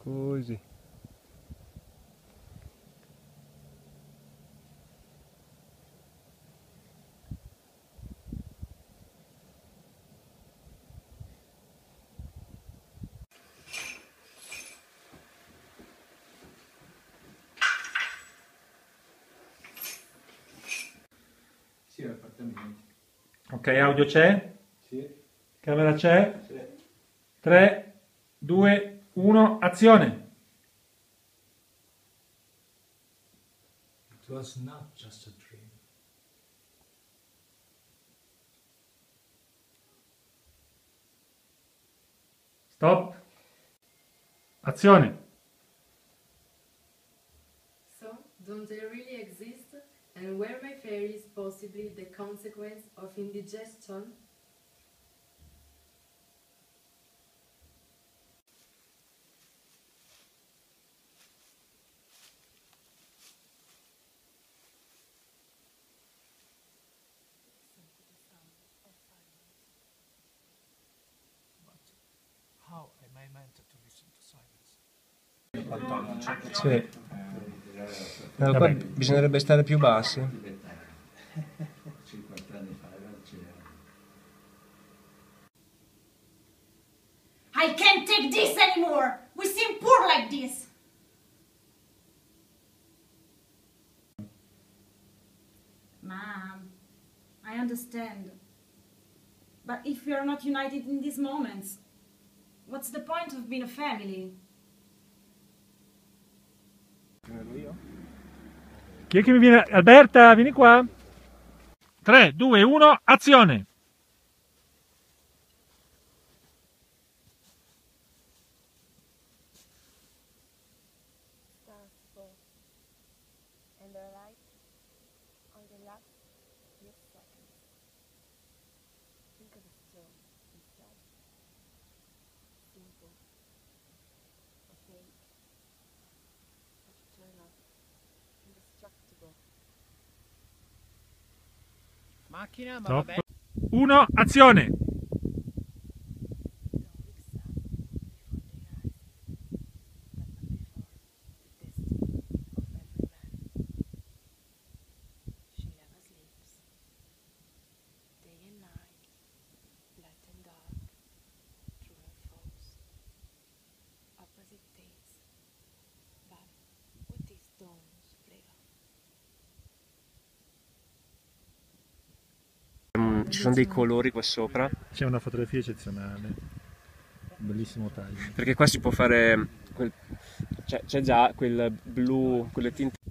Così. Sì, appartamenti. Ok, audio c'è? Sì. Camera c'è? Sì. 3, 2, 1, azione! It was not just a dream. Stop! Azione! So, don't they really exist? And were my fairies possibly the consequence of indigestion? How am I meant to listen to silence? Sì. No, poi bisognerebbe stare più bassi. 50 anni fa c'era. I can't take this anymore! We seem poor like this! Mom, I understand. But if we are not united in these moments, what's the point of being a family? Chi è che mi viene? Alberta, vieni qua! 3, 2, 1, azione! Stars fall, and the light on the last few seconds. Think of a soul inside. Simple, opaque, eternal, indestructible. Macchina, ma Stop. vabbè. 1, azione! She never sleeps. Day and night, light and dark, true and false. Opposite days, but with these dawns flavor. Ci sono dei colori qua sopra, C'è una fotografia eccezionale. Bellissimo taglio. perché qua si può fare c'è già quel blu, quelle tinte